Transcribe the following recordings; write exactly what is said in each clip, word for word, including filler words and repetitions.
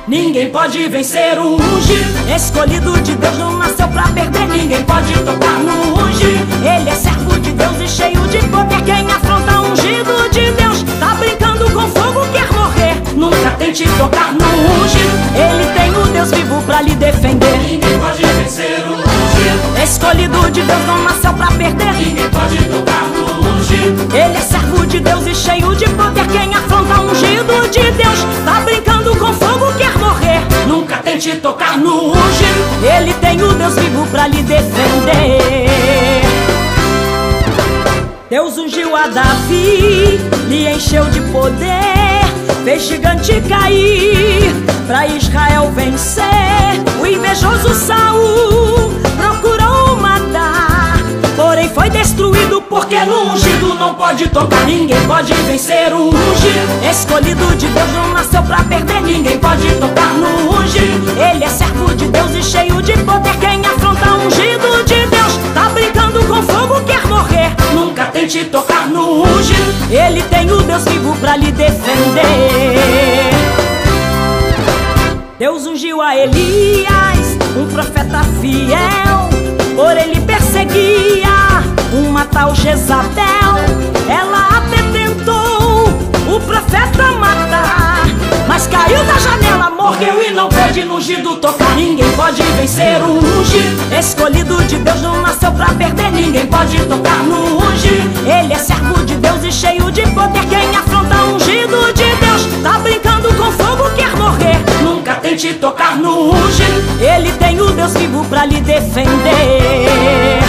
Ninguém pode vencer o ungido. Escolhido de Deus, não nasceu pra perder. Ninguém pode tocar no ungido. Ele é servo de Deus e cheio de poder. Quem afronta o ungido de Deus tá brincando com fogo, quer morrer. Nunca tente tocar no ungido. Ele tem o Deus vivo pra lhe defender. Ninguém pode vencer o ungido. Escolhido de Deus, não nasceu pra perder. Ninguém pode tocar no ungido. Ele é servo de Deus e cheio de poder. Quem afronta o ungido de Deus tá brincando com fogo, quer morrer. Nunca tente tocar no ungido. Ele tem o Deus vivo pra lhe defender. Deus ungiu a Davi, lhe encheu de poder, fez gigante cair, pra Israel vencer. O invejoso Saul procurou matar, porém foi destruído, porque no ungido não pode tocar. Ninguém pode vencer o ungido. Escolhido de Deus, não nasceu pra perder. Ninguém pode tocar no ungido. Ele é servo de Deus e cheio de poder. Quem afronta o ungido de Deus tá brincando com fogo, quer morrer. Nunca tente tocar no ungido. Ele tem o Deus vivo pra lhe defender. Deus ungiu a Elias, um profeta fiel, por ele perseguia uma tal Jezabel. Ela até tentou o profeta matar, mas caiu da janela, morreu e não pôde no ungido tocar. Ninguém pode vencer o ungido. Escolhido de Deus, não nasceu pra perder. Ninguém pode tocar no ungido. Ele é servo de Deus e cheio de poder. Quem afronta o ungido de Deus tá brincando com fogo, quer morrer. Nunca tente tocar no ungido. Ele tem o Deus vivo pra lhe defender.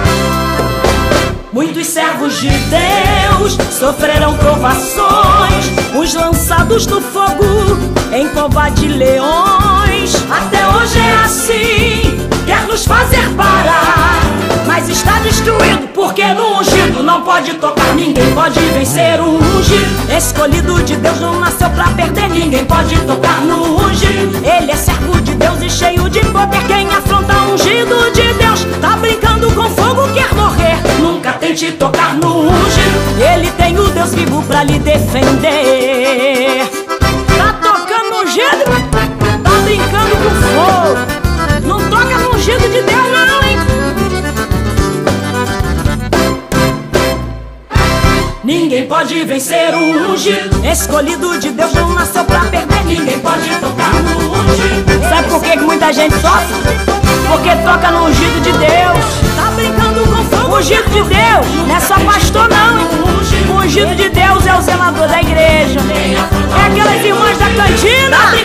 Muitos servos de Deus sofrerão provações, os lançados no fogo em cova de leões. Até hoje é assim, quer nos fazer parar, mas está destruído, porque no ungido não pode tocar. Ninguém pode vencer o ungido. Escolhido de Deus, não nasceu pra perder. Ninguém pode tocar no ungido. Ele é servo de Deus e cheio de poder. Quem afronta o ungido de Deus tá brincando com fogo, quer morrer. Nunca tente tocar no ungido. Ele tem o Deus vivo pra lhe defender. Tá tocando no ungido, tá brincando com fogo. Não toca no ungido de Deus não, hein? Ninguém pode vencer o ungido. Escolhido de Deus, não nasceu pra perder. Ninguém pode tocar no ungido. Sabe por que que muita gente sofre? Porque toca no ungido de Deus. Tá brincando com fogo. O ungido de Deus não é só pastor não. O ungido de Deus é o zelador da igreja. É aquelas irmãs da cantina.